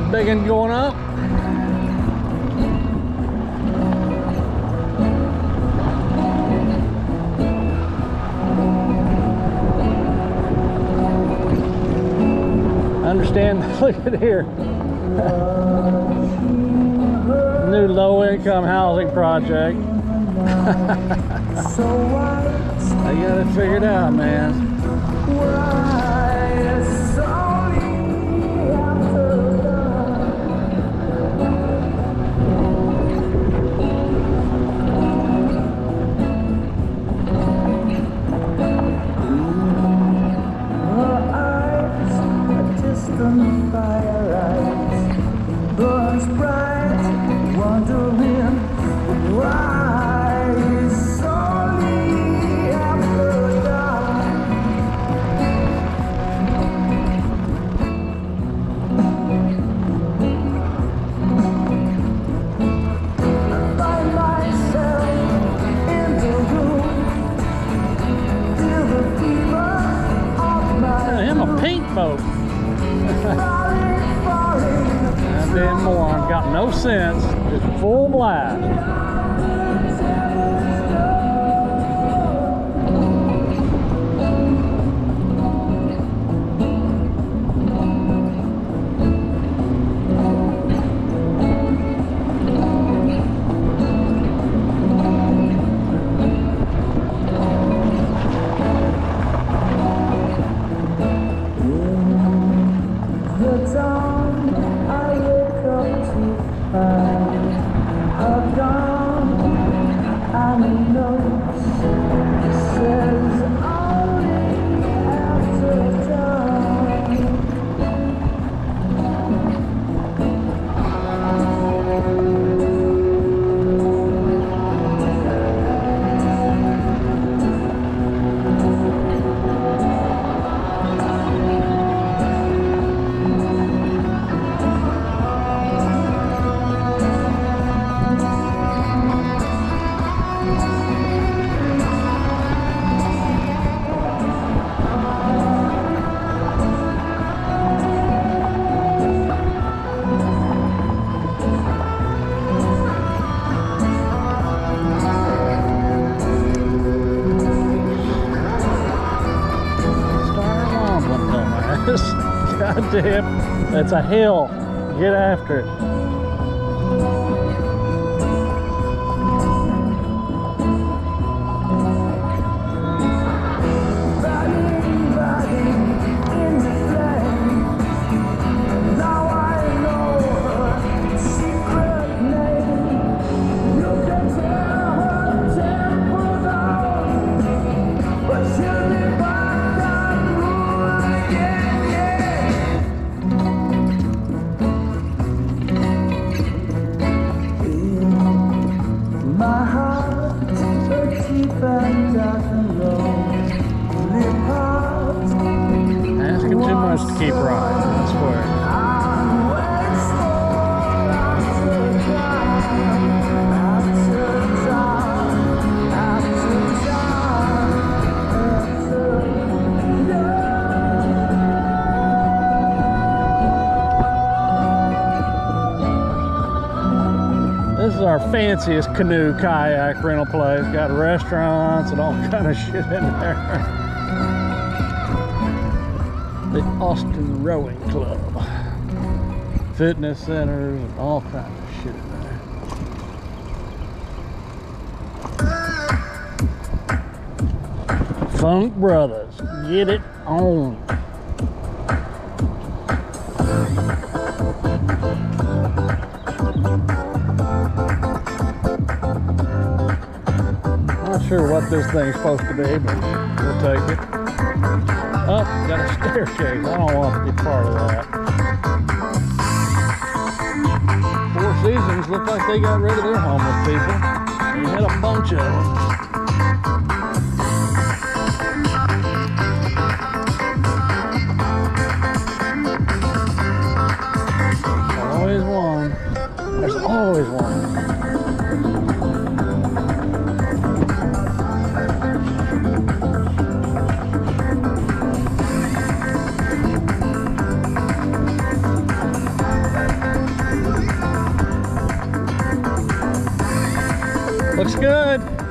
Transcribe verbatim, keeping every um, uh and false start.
that big one going up? Understand, look at here. New low-income housing project. I got it figured out, man. That damn moron got no sense, just full blast. Goddamn, that's a hill. Get after it. Asking too much to keep riding, I swear. This is our fanciest canoe kayak rental place. Got restaurants and all kind of shit in there. The Austin Rowing Club. Fitness centers and all kinds of shit in there. Funk Brothers, get it on. Not sure what this thing's supposed to be, but we'll take it. Oh, got a staircase. I don't want to be part of that. Four Seasons look like they got rid of their homeless people. You had a bunch of them. Always one. There's always one. Looks good.